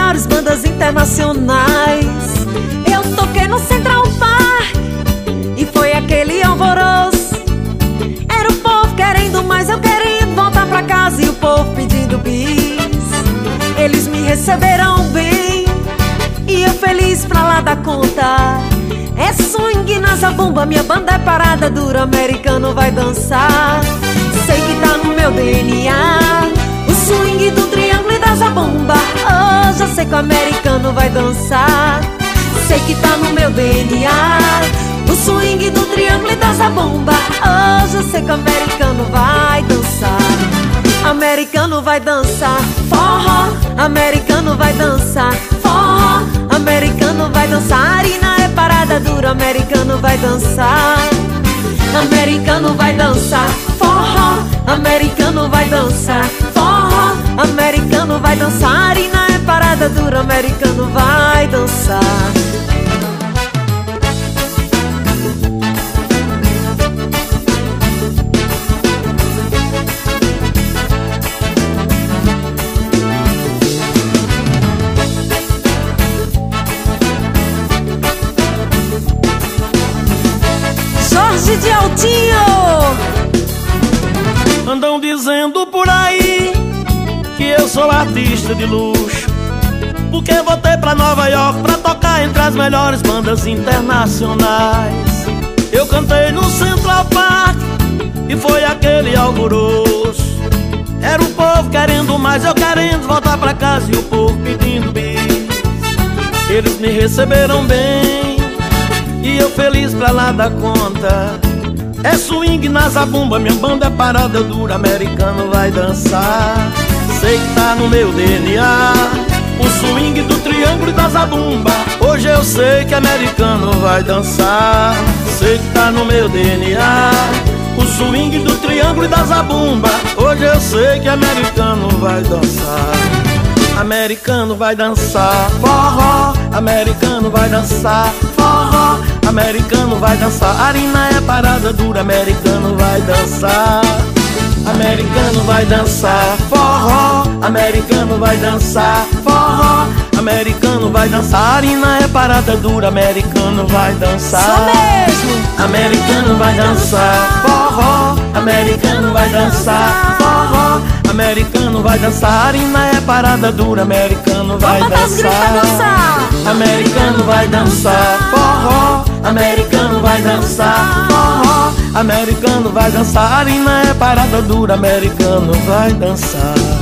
maiores bandas internacionais. Eu toquei no Central Park e foi aquele alvoroço. Era o povo querendo mais, eu querendo voltar pra casa e o povo pedindo bis. Eles me receberam bem e eu feliz pra lá da conta. É swing na zabumba, minha banda é parada dura, americano vai dançar. Sei que tá no meu DNA o swing do triângulo e da zabumba. Hoje eu sei que o americano vai dançar. Sei que tá no meu DNA o swing do triângulo e da zabumba. Hoje eu sei que o americano vai dançar. Americano vai dançar forró, americano vai dançar forró, americano vai dançar. Arina é parada dura, americano vai dançar. Americano vai dançar forró, americano vai dançar forró, americano vai dançar. Arina é parada dura, americano vai dançar. Jorge de Altinho. Andam dizendo por aí que eu sou artista de luxo, porque voltei pra Nova York pra tocar entre as melhores bandas internacionais. Eu cantei no Central Park e foi aquele alvoroço. Era o povo querendo mais, eu querendo voltar pra casa e o povo pedindo bis. Eles me receberam bem e eu feliz pra lá da conta. É swing na zabumba, minha banda é parada dura, americano vai dançar. Sei que tá no meu DNA o swing do triângulo e da zabumba. Hoje eu sei que americano vai dançar. Sei que tá no meu DNA o swing do triângulo e da zabumba. Hoje eu sei que americano vai dançar. Americano vai dançar forró, americano vai dançar forró, americano vai dançar. Arina é parada dura, americano vai dançar. Americano vai dançar forró, americano vai dançar forró, americano vai dançar. Arina é parada dura, americano vai dançar. Sou mesmo. Americano vai dançar forró, americano vai dançar forró, americano vai dançar. Arina é parada dura, americano vai dançar. Americano vai dançar forró, americano vai dançar forró, americano vai dançar. Arina é parada dura, americano vai dançar.